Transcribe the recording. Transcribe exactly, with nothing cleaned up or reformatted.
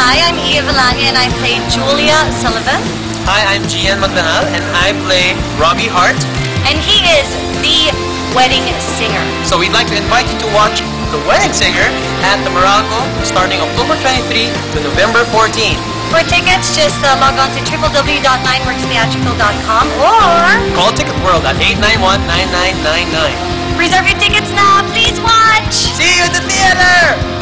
Hi, I'm Iya and I play Julia Sullivan. Hi, I'm Gian and I play Robbie Hart. And he is the wedding singer. So we'd like to invite you to watch The Wedding Singer at the Meralco starting October twenty-third to November fourteenth. For tickets, just uh, log on to w w w dot nine works theatrical dot com or call Ticketworld at eight nine one, nine nine nine nine. Reserve your tickets now. Please watch. See you at the theater!